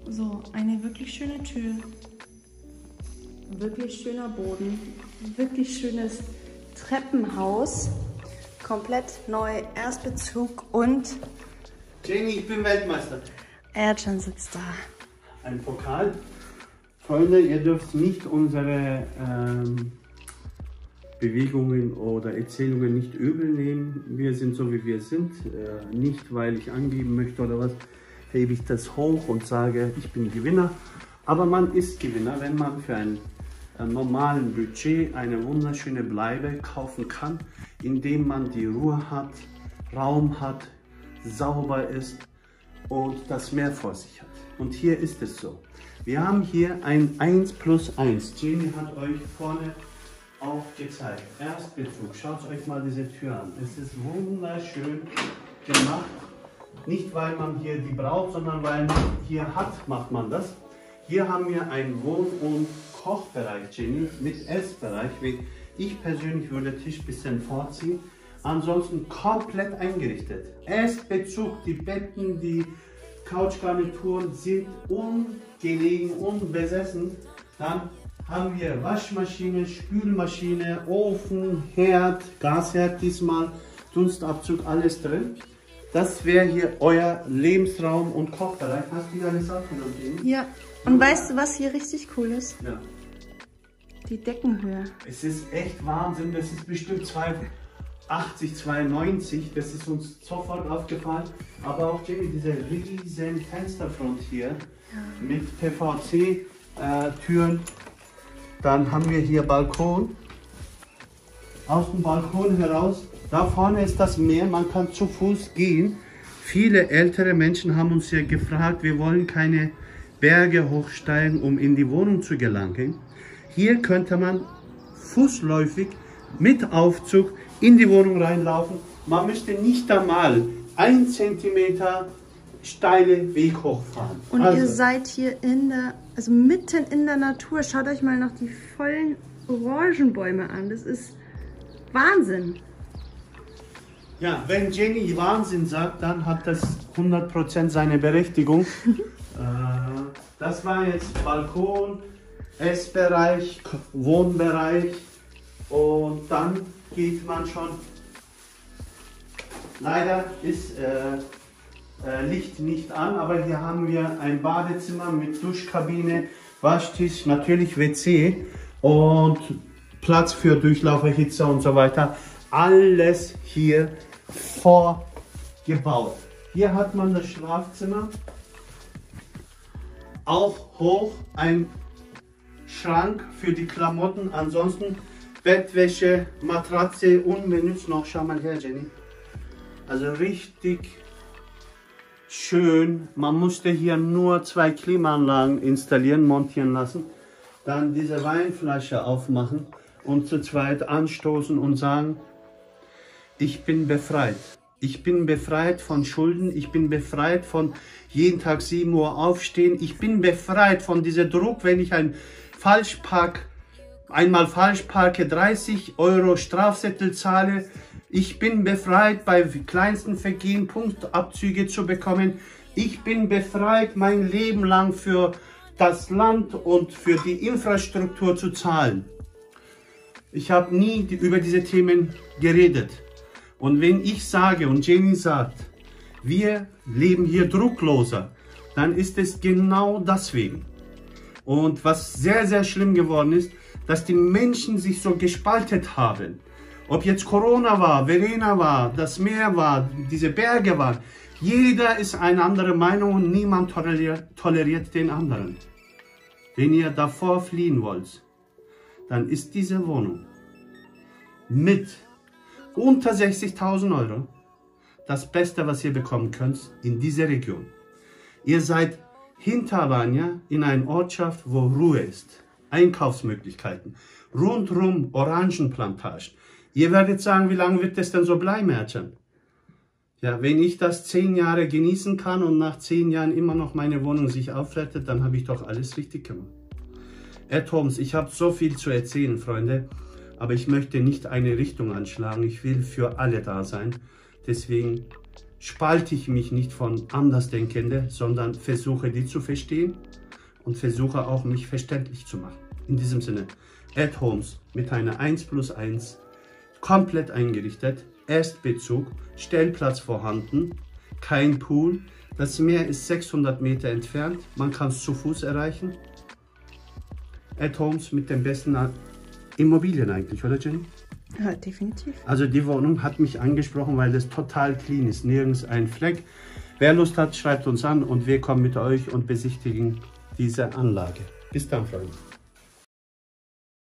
So, eine wirklich schöne Tür. Wirklich schöner Boden. Wirklich schönes Treppenhaus. Komplett neu, Erstbezug und... Jenny, ich bin Weltmeister. Ercan sitzt da. Ein Pokal. Freunde, ihr dürft nicht unsere Bewegungen oder Erzählungen nicht übel nehmen. Wir sind so, wie wir sind. Nicht, weil ich angeben möchte oder was, hebe ich das hoch und sage, ich bin Gewinner. Aber man ist Gewinner, wenn man für ein normalen Budget eine wunderschöne Bleibe kaufen kann, indem man die Ruhe hat, Raum hat, sauber ist und das Meer vor sich hat. Und hier ist es so. Wir haben hier ein 1+1. Jenny hat euch vorne auch gezeigt. Erstbezug. Schaut euch mal diese Tür an. Es ist wunderschön gemacht. Nicht weil man hier die braucht, sondern weil man hier hat, macht man das. Hier haben wir einen Wohn- und Kochbereich, Jenny, mit Essbereich. Ich persönlich würde den Tisch ein bisschen vorziehen. Ansonsten komplett eingerichtet. Essbezug, die Betten, die Couchgarnituren sind ungelegen, unbesessen. Dann haben wir Waschmaschine, Spülmaschine, Ofen, Herd, Gasherd diesmal, Dunstabzug, alles drin. Das wäre hier euer Lebensraum und Kochbereich. Hast du alles aufgenommen? Ja. Und weißt du, was hier richtig cool ist? Ja. Die Deckenhöhe. Es ist echt Wahnsinn. Das ist bestimmt 2,80, 2,90. Das ist uns sofort aufgefallen. Aber auch Jenny, diese riesen Fensterfront hier mit PVC-Türen. Dann haben wir hier Balkon. Aus dem Balkon heraus. Da vorne ist das Meer. Man kann zu Fuß gehen. Viele ältere Menschen haben uns hier gefragt, wir wollen keine Berge hochsteigen, um in die Wohnung zu gelangen. Hier könnte man fußläufig mit Aufzug in die Wohnung reinlaufen. Man müsste nicht einmal 1 Zentimeter steile Weg hochfahren. Und ihr seid hier mitten in der Natur. Schaut euch mal noch die vollen Orangenbäume an. Das ist Wahnsinn. Ja, wenn Jenny Wahnsinn sagt, dann hat das 100% seine Berechtigung. Das war jetzt Balkon, Essbereich, Wohnbereich und dann geht man schon. Leider ist Licht nicht an, aber hier haben wir ein Badezimmer mit Duschkabine, Waschtisch, natürlich WC und Platz für Durchlauferhitzer und so weiter. Alles hier vorgebaut. Hier hat man das Schlafzimmer. Auch hoch ein Schrank für die Klamotten. Ansonsten Bettwäsche, Matratze unbenutzt noch. Schau mal her, Jenny. Also richtig schön. Man musste hier nur 2 Klimaanlagen installieren, montieren lassen. Dann diese Weinflasche aufmachen und zu zweit anstoßen und sagen, ich bin befreit. Ich bin befreit von Schulden. Ich bin befreit von jeden Tag 7 Uhr aufstehen. Ich bin befreit von diesem Druck, wenn ich einmal falsch parke, 30 Euro Strafzettel zahle. Ich bin befreit, bei kleinsten Vergehen Punktabzüge zu bekommen. Ich bin befreit, mein Leben lang für das Land und für die Infrastruktur zu zahlen. Ich habe nie über diese Themen geredet. Und wenn ich sage und Jenny sagt, wir leben hier druckloser, dann ist es genau deswegen. Und was sehr, sehr schlimm geworden ist, dass die Menschen sich so gespalten haben. Ob jetzt Corona war, Verena war, das Meer war, diese Berge waren. Jeder ist eine andere Meinung und niemand toleriert den anderen. Wenn ihr davor fliehen wollt, dann ist diese Wohnung mit unter 60.000 Euro das Beste, was ihr bekommen könnt in dieser Region. Ihr seid hinter Alanya in einer Ortschaft, wo Ruhe ist. Einkaufsmöglichkeiten. Rundrum Orangenplantagen. Ihr werdet sagen, wie lange wird das denn so bleiben, Ercan? Ja, wenn ich das 10 Jahre genießen kann und nach 10 Jahren immer noch meine Wohnung sich aufwertet, dann habe ich doch alles richtig gemacht. Herr Thoms, ich habe so viel zu erzählen, Freunde. Aber ich möchte nicht eine Richtung anschlagen. Ich will für alle da sein. Deswegen spalte ich mich nicht von Andersdenkenden, sondern versuche die zu verstehen und versuche auch mich verständlich zu machen. In diesem Sinne, At Homes mit einer 1+1, komplett eingerichtet, Erstbezug, Stellplatz vorhanden, kein Pool. Das Meer ist 600 Meter entfernt, man kann es zu Fuß erreichen. At Homes mit den besten Immobilien eigentlich, oder Jenny? Ja, definitiv. Also die Wohnung hat mich angesprochen, weil es total clean ist, nirgends ein Fleck. Wer Lust hat, schreibt uns an und wir kommen mit euch und besichtigen diese Anlage. Bis dann, Freunde.